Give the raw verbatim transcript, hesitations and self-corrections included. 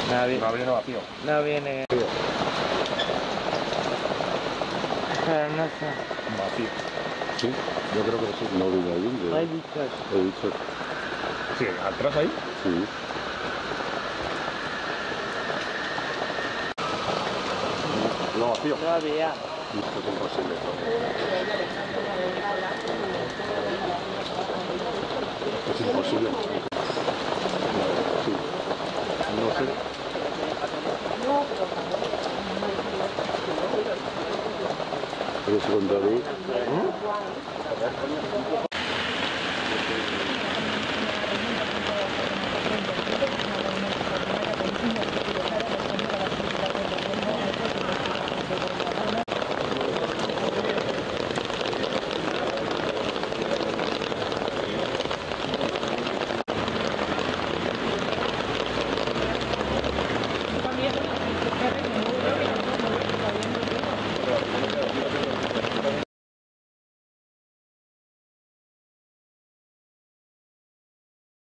Nada bien. No viene vacío. No viene. Pero no sé. Vacío. Sí, yo creo que sí. No viene ahí. No hay bichos. He dicho. Sí, atrás ahí. Sí. No vacío. No había. Esto es imposible. Es imposible. Sí. No sé. Pero si contra mí...